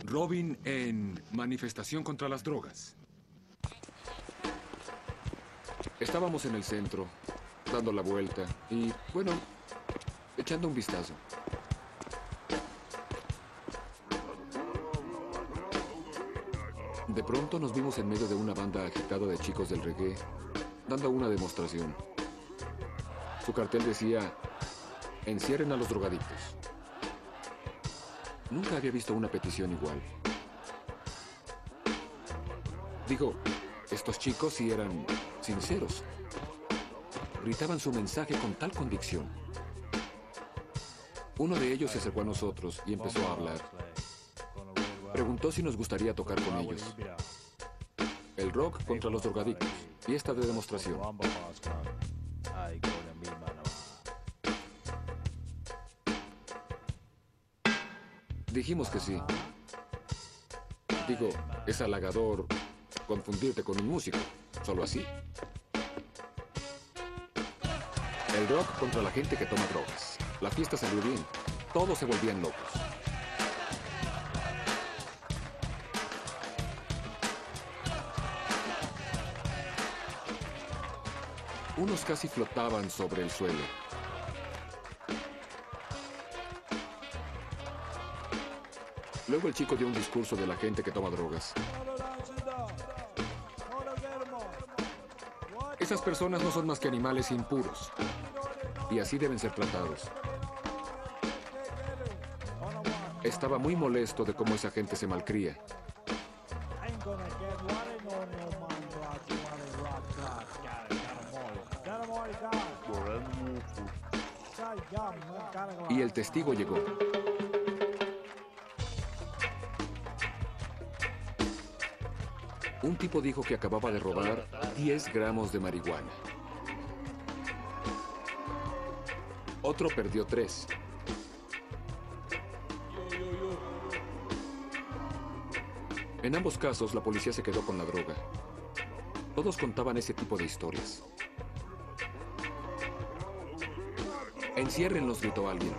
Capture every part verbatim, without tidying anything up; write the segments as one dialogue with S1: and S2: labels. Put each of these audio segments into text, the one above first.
S1: Robin en manifestación contra las drogas. Estábamos en el centro, dando la vuelta y, bueno, echando un vistazo. De pronto nos vimos en medio de una banda agitada de chicos del reggae, dando una demostración. Su cartel decía, encierren a los drogadictos. Nunca había visto una petición igual. Digo, estos chicos sí eran sinceros. Gritaban su mensaje con tal convicción. Uno de ellos se acercó a nosotros y empezó a hablar. Preguntó si nos gustaría tocar con ellos. El rock contra los drogadictos. Fiesta de demostración. Dijimos que sí. Digo, es halagador confundirte con un músico. Solo así. El rock contra la gente que toma drogas. La fiesta salió bien. Todos se volvían locos. Unos casi flotaban sobre el suelo. Luego el chico dio un discurso de la gente que toma drogas. Esas personas no son más que animales impuros. Y así deben ser tratados. Estaba muy molesto de cómo esa gente se malcría. Y el testigo llegó. Un tipo dijo que acababa de robar diez gramos de marihuana. Otro perdió tres. En ambos casos, la policía se quedó con la droga. Todos contaban ese tipo de historias. Enciérrenlos, gritó alguien.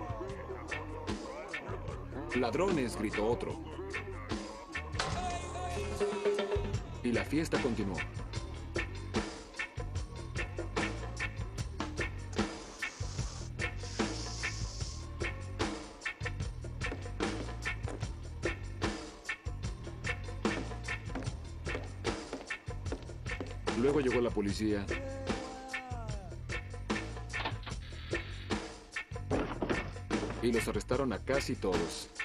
S1: Ladrones, gritó otro. Y la fiesta continuó. Luego llegó la policía. Y los arrestaron a casi todos.